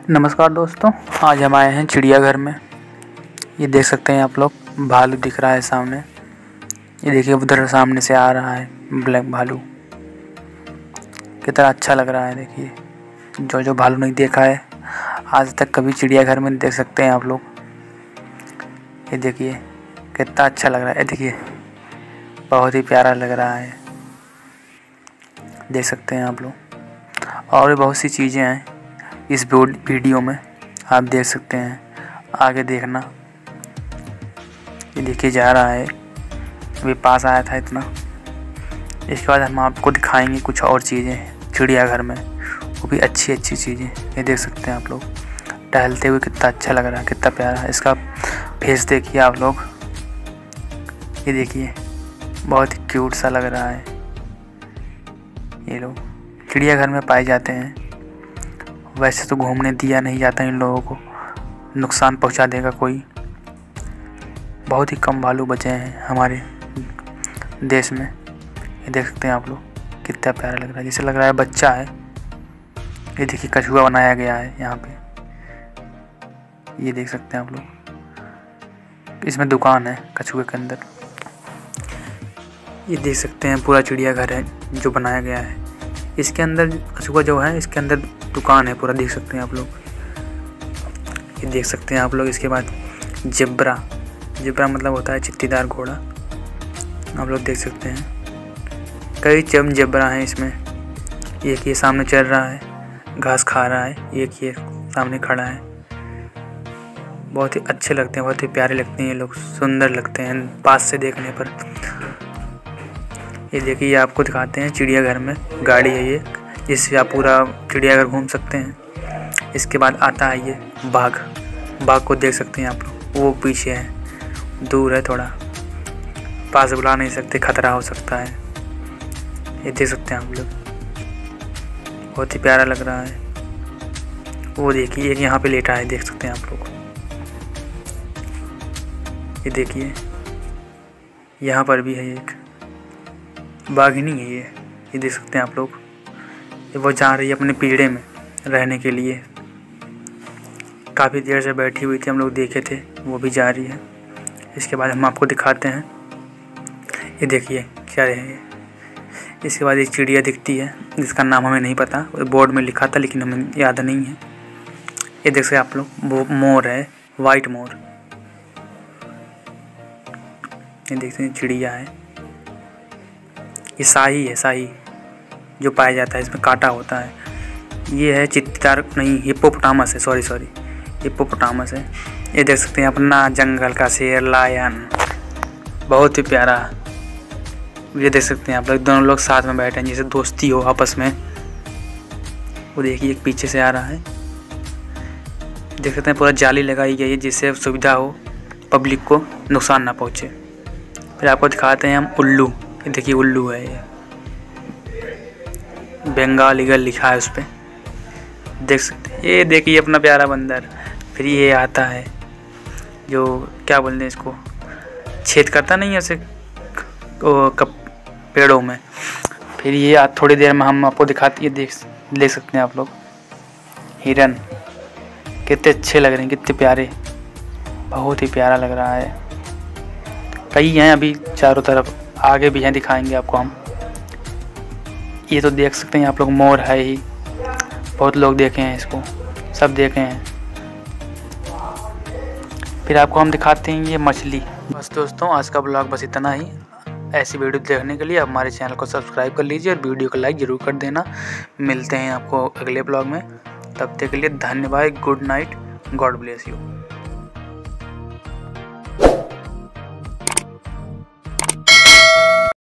नमस्कार दोस्तों, आज हम आए हैं चिड़ियाघर में। ये देख सकते हैं आप लोग, भालू दिख रहा है सामने। ये देखिए उधर सामने से आ रहा है ब्लैक भालू। कितना अच्छा लग रहा है। देखिए जो भालू नहीं देखा है आज तक कभी चिड़ियाघर में, देख सकते हैं आप लोग। ये देखिए कितना अच्छा लग रहा है। देखिए बहुत ही प्यारा लग रहा है, देख सकते हैं आप लोग। और भी बहुत सी चीज़ें हैं इस वीडियो में, आप देख सकते हैं, आगे देखना। ये देखिए जा रहा है, अभी पास आया था इतना। इसके बाद हम आपको दिखाएंगे कुछ और चीज़ें चिड़ियाघर में, वो भी अच्छी अच्छी चीज़ें। ये देख सकते हैं आप लोग, टहलते हुए कितना अच्छा लग रहा है, कितना प्यारा है। इसका फेस देखिए आप लोग, ये देखिए बहुत ही क्यूट सा लग रहा है। ये लोग चिड़ियाघर में पाए जाते हैं। वैसे तो घूमने दिया नहीं जाता इन लोगों को, नुकसान पहुंचा देगा कोई। बहुत ही कम भालू बचे हैं हमारे देश में। ये देख सकते हैं आप लोग, कितना प्यारा लग रहा है, जैसे लग रहा है बच्चा है। ये देखिए कछुआ बनाया गया है यहाँ पे, ये देख सकते हैं आप लोग। इसमें दुकान है कछुए के अंदर। ये देख सकते हैं पूरा चिड़ियाघर है जो बनाया गया है। इसके अंदर कछुआ जो है, इसके अंदर दुकान है पूरा, देख सकते हैं आप लोग। ये देख सकते हैं आप लोग। इसके बाद जेब्रा मतलब होता है चित्तीदार घोड़ा, आप लोग देख सकते हैं। कई जेब्रा हैं इसमें। एक ये सामने चल रहा है, घास खा रहा है, एक ये सामने खड़ा है। बहुत ही अच्छे लगते हैं, बहुत ही प्यारे लगते हैं ये लोग, सुंदर लगते हैं पास से देखने पर। ये देखिए आपको दिखाते हैं, चिड़ियाघर में गाड़ी है ये, जिससे आप पूरा चिड़ियाघर घूम सकते हैं। इसके बाद आता है ये बाघ को देख सकते हैं आप लोग, वो पीछे है, दूर है थोड़ा, पास बुला नहीं सकते, खतरा हो सकता है। ये देख सकते हैं आप लोग, बहुत ही प्यारा लग रहा है। वो देखिए एक यहाँ पे लेटा है, देख सकते हैं आप लोग। ये देखिए यहाँ पर भी है एक बाघिनी है ये देख सकते हैं आप लोग। वो जा रही है अपने पिंजरे में रहने के लिए, काफ़ी देर से बैठी हुई थी, हम लोग देखे थे, वो भी जा रही है। इसके बाद हम आपको दिखाते हैं, ये देखिए क्या है ये। इसके बाद एक चिड़िया दिखती है जिसका नाम हमें नहीं पता, बोर्ड में लिखा था लेकिन हमें याद नहीं है। ये देख सकते हैं आप लोग, वो मोर है, वाइट मोर। ये देखते हैं चिड़िया है, ये शाही है, शाही जो पाया जाता है, इसमें कांटा होता है। ये है चित्तीदार नहीं, हिप्पोपोटामस है, सॉरी हिप्पोपोटामस है। ये देख सकते हैं अपना जंगल का शेर लायन, बहुत ही प्यारा। ये देख सकते हैं आप लोग, दोनों लोग साथ में बैठे हैं जैसे दोस्ती हो आपस में। वो देखिए एक पीछे से आ रहा है, देख सकते हैं पूरा जाली लगाई गई है जिससे सुविधा हो, पब्लिक को नुकसान ना पहुँचे। फिर आपको दिखाते हैं हम उल्लू। ये देखिए उल्लू है, ये बंगाल ईगल लिखा है उस पर, देख सकते हैं। ये देखिए अपना प्यारा बंदर। फिर ये आता है जो क्या बोलते हैं इसको, छेद करता नहीं है उसे पेड़ों में। फिर ये थोड़ी देर में हम आपको दिखाते हैं, देख सकते हैं आप लोग, हिरन कितने अच्छे लग रहे हैं, कितने प्यारे, बहुत ही प्यारा लग रहा है। कई हैं अभी चारों तरफ, आगे भी हैं, दिखाएंगे आपको हम। ये तो देख सकते हैं आप लोग, मोर है ही, बहुत लोग देखे हैं इसको, सब देखे हैं। फिर आपको हम दिखाते हैं ये मछली। बस दोस्तों, आज का ब्लॉग बस इतना ही। ऐसी वीडियो देखने के लिए आप हमारे चैनल को सब्सक्राइब कर लीजिए और वीडियो को लाइक ज़रूर कर देना। मिलते हैं आपको अगले ब्लॉग में, तब तक के लिए धन्यवाद। Good night, god bless you.